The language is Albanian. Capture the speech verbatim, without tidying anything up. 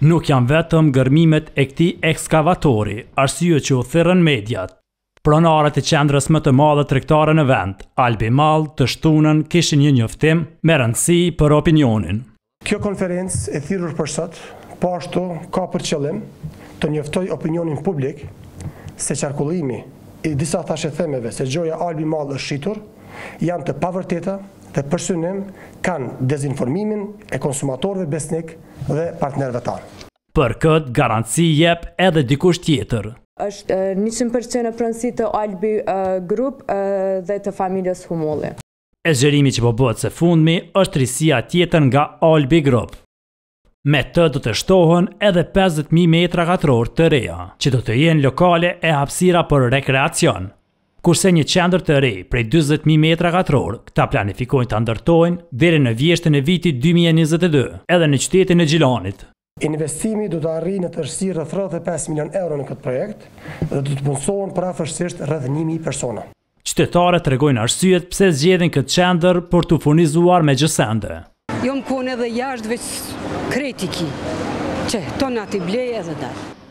Nuk janë vetëm gërmimet e këtij ekskavatori, arsye që u thirrën mediat. Pronarët e qendrës më të madhe tregtare në vend, Albi Mall, të shtunën kishin një njoftim me rëndësi për opinionin. Kjo konferencë e thirrur për sot, po ashtu ka për qëllim të njoftoj opinionin publik se qarkullimi i disa thashethemeve se gjoja Albi Mall është shitur janë të pavërteta dhe për synim kanë dezinformimin e konsumatorëve besnik dhe partnerëve tanë. Për këtë garanci jep edhe dikush tjetër. Është njëqind përqind e pronësi të Albi Group dhe të familjes Humolli. E zgjerimi që po bëhet së fundmi është risia tjetër nga Albi Group. Me të do të shtohen edhe pesëdhjetë mijë metra katror të reja, që do të jenë lokale e hapësira për rekreacion. Kurse një qendër të re prej dyzet mijë metra katror, këta planifikojnë të ndërtojnë deri në vjeshtën e vitit dy mijë e njëzet e dy, edhe në qytetin e Gjilanit. Investimi do të arrijë në tërësi rreth tridhjetë e pesë milion euro në këtë projekt dhe do të punësohen parafërsisht rreth një mijë persona. Qytetarët tregojnë arsyet pse zgjedhin këtë qendër për të furnizuar me gjësende. Jo më kone edhe jashtë veç kretiki, që tonat i blej edhe dalë.